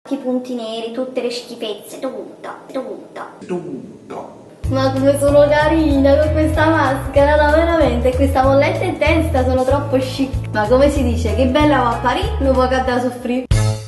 i punti neri, tutte le schifezze, dovuta. Ma come sono carina con questa maschera, no, veramente, questa molletta in testa, sono troppo chic. Ma come si dice, che bella va a Parì, non può che da soffrire.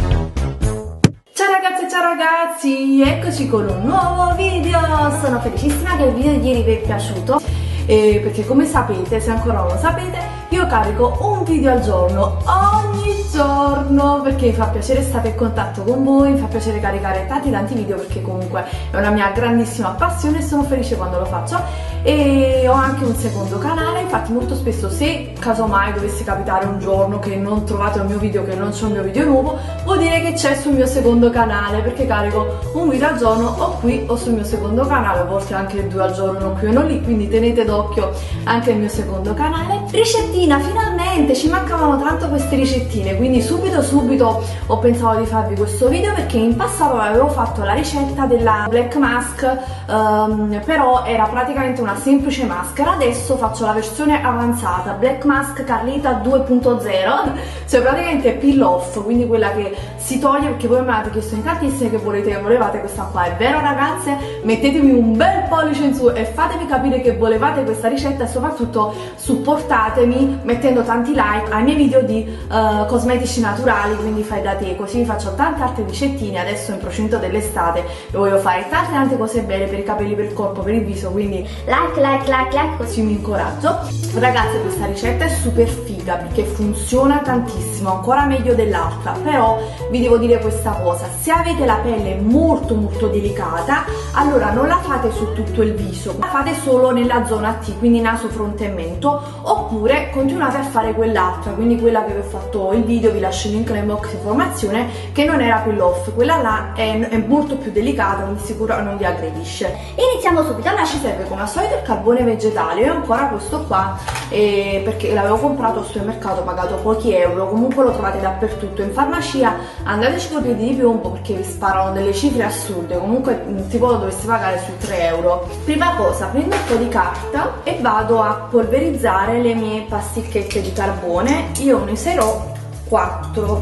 Ciao ragazze e ciao ragazzi, eccoci con un nuovo video. Sono felicissima che il video di ieri vi è piaciuto, perché come sapete, se ancora non lo sapete, io carico un video al giorno, ogni giorno, perché mi fa piacere stare in contatto con voi, mi fa piacere caricare tanti video, perché comunque è una mia grandissima passione e sono felice quando lo faccio. E ho anche un secondo canale, infatti molto spesso, se casomai dovesse capitare un giorno che non trovate il mio video, che non c'è un mio video nuovo, vuol dire che c'è sul mio secondo canale, perché carico un video al giorno o qui o sul mio secondo canale, a volte anche 2 al giorno qui o non lì, quindi tenete d'occhio anche il mio secondo canale. Ricettina, finalmente, ci mancavano tanto queste ricettine, quindi subito ho pensato di farvi questo video, perché in passato avevo fatto la ricetta della Black Mask, però era praticamente una semplice maschera. Adesso faccio la versione avanzata, Black Mask Carlita 2.0, cioè praticamente peel off, quindi quella che si toglie, perché voi mi avete chiesto in tantissime che volevate questa qua. È vero ragazze? Mettetemi un bel pollice in su e fatemi capire che volevate questa ricetta, e soprattutto supportatemi mettendo tanti like ai miei video di cosmetici naturali, quindi fai da te, così vi faccio tante altre ricettine. Adesso in procinto dell'estate voglio fare tante cose belle per i capelli, per il corpo, per il viso, quindi like, così mi incoraggio. Ragazze, questa ricetta è super figa perché funziona tantissimo, ancora meglio dell'altra. Però vi devo dire questa cosa: se avete la pelle molto delicata, allora non la fate su tutto il viso, la fate solo nella zona T, quindi naso, fronte e mento, oppure continuate a fare quell'altra, quindi quella che vi ho fatto il video, vi lascio il link nel box informazione, che non era peel off. Quella là è molto più delicata, quindi sicuro non vi aggredisce. Iniziamo subito. Allora ci serve come al solito il carbone vegetale. Io ho ancora questo qua, perché l'avevo comprato al supermercato, ho pagato pochi euro, comunque lo trovate dappertutto. In farmacia andateci con i piedi di piombo, perché vi sparano delle cifre assurde, comunque tipo lo dovreste pagare sui 3 euro. Prima cosa, prendo un po' di carta e vado a polverizzare le mie pasticchette di carbone. Io ne userò 4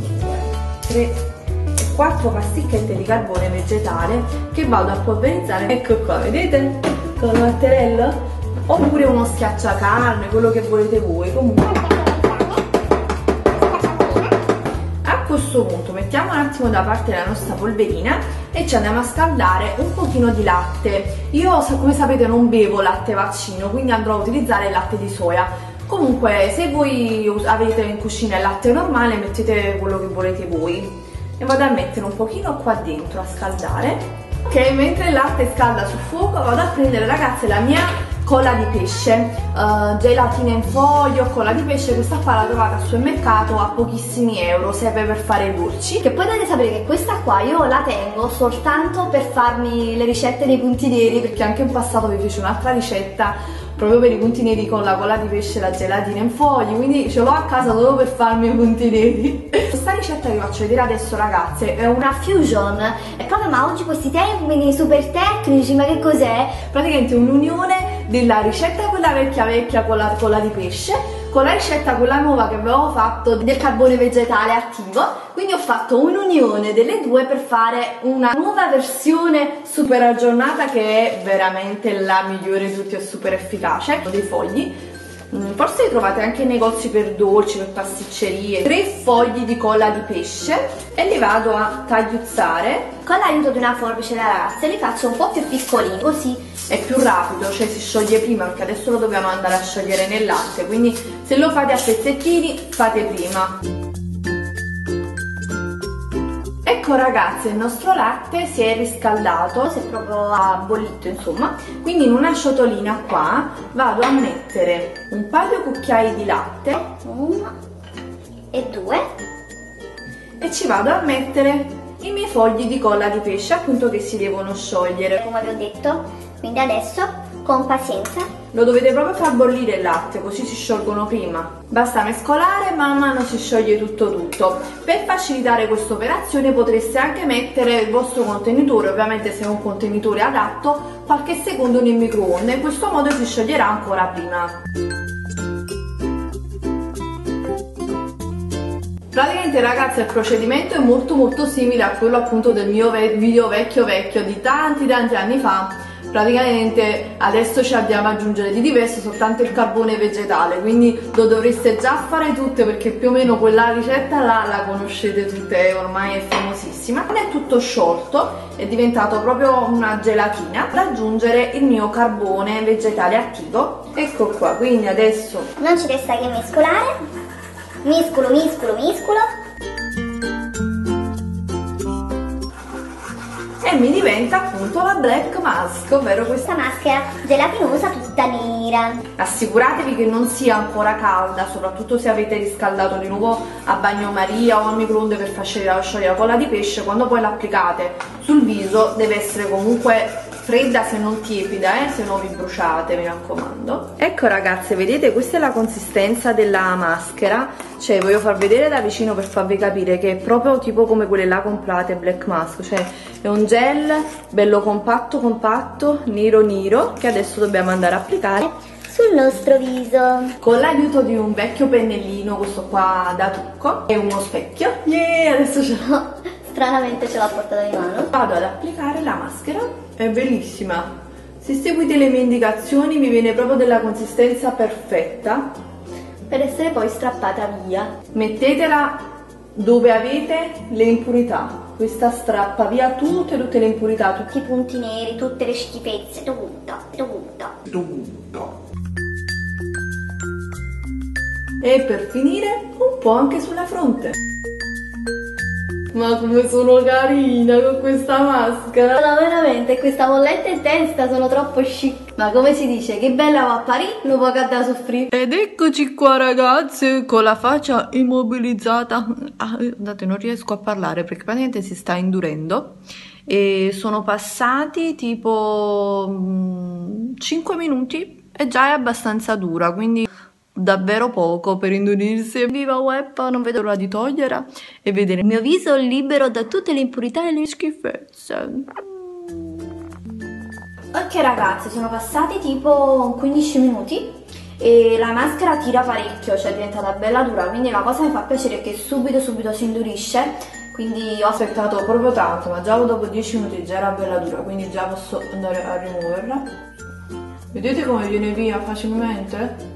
pasticchette di carbone vegetale che vado a polverizzare. Ecco qua, vedete? Con il mattarello, oppure uno schiacciacarne, quello che volete voi. Comunque a questo punto mettiamo un attimo da parte la nostra polverina e ci andiamo a scaldare un pochino di latte. Io, come sapete, non bevo latte vaccino, quindi andrò a utilizzare il latte di soia. Comunque, se voi avete in cucina il latte normale, mettete quello che volete voi. E vado a mettere un pochino qua dentro a scaldare. Ok, mentre il latte scalda sul fuoco, vado a prendere, ragazze, la mia colla di pesce, gelatina in foglio, colla di pesce. Questa qua la trovate al supermercato a pochissimi euro, serve per fare i dolci. Che poi dovete sapere che questa qua io la tengo soltanto per farmi le ricette dei punti neri, perché anche in passato vi feci un'altra ricetta proprio per i punti neri con la colla di pesce e la gelatina in fogli, quindi ce l'ho a casa solo per farmi i punti neri. Questa ricetta che vi faccio vedere adesso, ragazze, è una fusion. E proprio, ma oggi questi termini super tecnici, ma che cos'è? Praticamente un'unione della ricetta quella vecchia con la colla di pesce, con la ricetta quella nuova che avevo fatto del carbone vegetale attivo. Quindi ho fatto un'unione delle due per fare una nuova versione super aggiornata, che è veramente la migliore di tutti, è super efficace. Ho dei fogli, forse li trovate anche nei negozi per dolci, per pasticcerie. 3 fogli di colla di pesce e li vado a tagliuzzare con l'aiuto di una forbice da ragazze. Li faccio un po' più piccolini, così è più rapido, cioè si scioglie prima, perché adesso lo dobbiamo andare a sciogliere nel latte, quindi se lo fate a pezzettini fate prima. Ecco ragazze, il nostro latte si è riscaldato, si è proprio bollito, insomma. Quindi in una ciotolina qua vado a mettere un paio di cucchiai di latte, 1 e 2, e ci vado a mettere i miei fogli di colla di pesce, appunto, che si devono sciogliere, come vi ho detto. Quindi adesso, con pazienza, lo dovete proprio far bollire il latte, così si sciolgono prima. Basta mescolare, man mano si scioglie tutto. Per facilitare questa operazione potreste anche mettere il vostro contenitore, ovviamente se è un contenitore adatto, qualche secondo nel microonde, in questo modo si scioglierà ancora prima. Praticamente ragazzi il procedimento è molto simile a quello appunto del mio video vecchio di tanti anni fa. Praticamente adesso ci andiamo ad aggiungere di diverso soltanto il carbone vegetale, quindi lo dovreste già fare tutte perché più o meno quella ricetta là la conoscete tutte, ormai è famosissima. Non è tutto sciolto, è diventato proprio una gelatina. Da aggiungere il mio carbone vegetale attivo, ecco qua, quindi adesso non ci resta che mescolare, miscolo e mi diventa appunto la black mask, ovvero questa maschera gelatinosa tutta nera. Assicuratevi che non sia ancora calda, soprattutto se avete riscaldato di nuovo a bagnomaria o a microonde per far sciogliere la colla di pesce. Quando poi l'applicate sul viso deve essere comunque fredda, se non tiepida, se no vi bruciate, mi raccomando. Ecco ragazze, vedete, questa è la consistenza della maschera, cioè voglio far vedere da vicino per farvi capire che è proprio tipo come quelle là comprate Black Mask, cioè è un gel bello compatto, nero, che adesso dobbiamo andare a applicare sul nostro viso con l'aiuto di un vecchio pennellino, questo qua da trucco, e uno specchio. Adesso ce l'ho, stranamente ce l'ho portato in mano. Vado ad applicare la maschera, è bellissima, se seguite le mie indicazioni vi viene proprio della consistenza perfetta per essere poi strappata via. Mettetela dove avete le impurità, questa strappa via tutte le impurità, tutti i punti neri, tutte le schifezze, tutto. E per finire un po' anche sulla fronte. Ma come sono carina con questa maschera! No, veramente, questa molletta in testa sono troppo chic. Ma come si dice, che bella va a Parigi, non può da soffrire. Ed eccoci qua ragazze, con la faccia immobilizzata. Guardate, non riesco a parlare perché praticamente si sta indurendo. E sono passati tipo 5 minuti e già è abbastanza dura, quindi davvero poco per indurirsi. Viva web, non vedo l'ora di togliere e vedere il mio viso libero da tutte le impurità e le schifezze. Ok ragazzi, sono passati tipo 15 minuti e la maschera tira parecchio, cioè è diventata bella dura, quindi la cosa mi fa piacere è che subito si indurisce, quindi ho aspettato proprio tanto, ma già dopo 10 minuti già era bella dura, quindi già posso andare a rimuoverla. Vedete come viene via facilmente?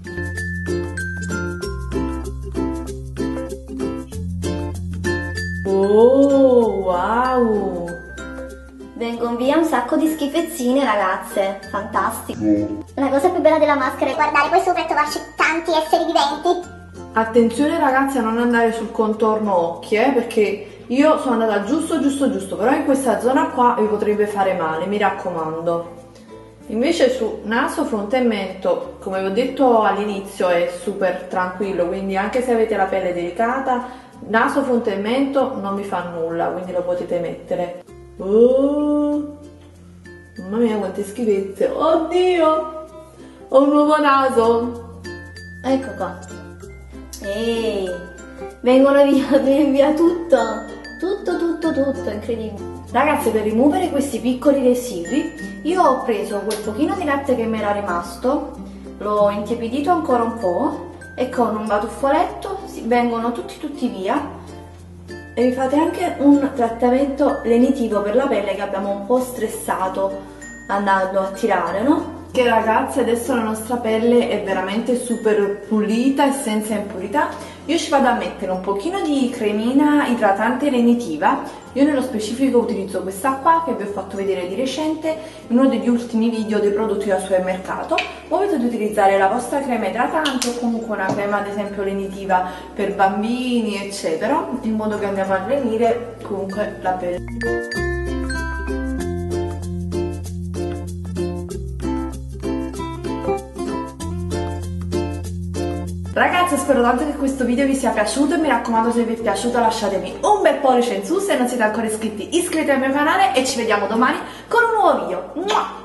Oh, wow! Vengono via un sacco di schifezzine ragazze, fantastico. La cosa più bella della maschera è guardare poi sopra e trovarci tanti esseri viventi. Attenzione ragazzi a non andare sul contorno occhi, perché io sono andata giusto, però in questa zona qua vi potrebbe fare male, mi raccomando. Invece su naso, fronte e mento, come vi ho detto all'inizio, è super tranquillo, quindi anche se avete la pelle delicata, naso, fronte e mento non vi fa nulla, quindi lo potete mettere. Oh, mamma mia quante schifezze, oddio, ho un nuovo naso. Ecco qua. Ehi, vengono via tutto, incredibile. Ragazze, per rimuovere questi piccoli residui io ho preso quel pochino di latte che mi era rimasto, l'ho intiepidito ancora un po' e con un batuffoletto vengono tutti via. E vi fate anche un trattamento lenitivo per la pelle che abbiamo un po' stressato andando a tirare, no? Che ragazzi, adesso la nostra pelle è veramente super pulita e senza impurità. Io ci vado a mettere un pochino di cremina idratante lenitiva. Io nello specifico utilizzo questa qua che vi ho fatto vedere di recente in uno degli ultimi video dei prodotti da supermercato. Voi potete utilizzare la vostra crema idratante o comunque una crema ad esempio lenitiva per bambini eccetera, in modo che andiamo a lenire comunque la pelle. Ragazzi, spero tanto che questo video vi sia piaciuto e mi raccomando, se vi è piaciuto lasciatemi un bel pollice in su, se non siete ancora iscritti iscrivetevi al mio canale e ci vediamo domani con un nuovo video.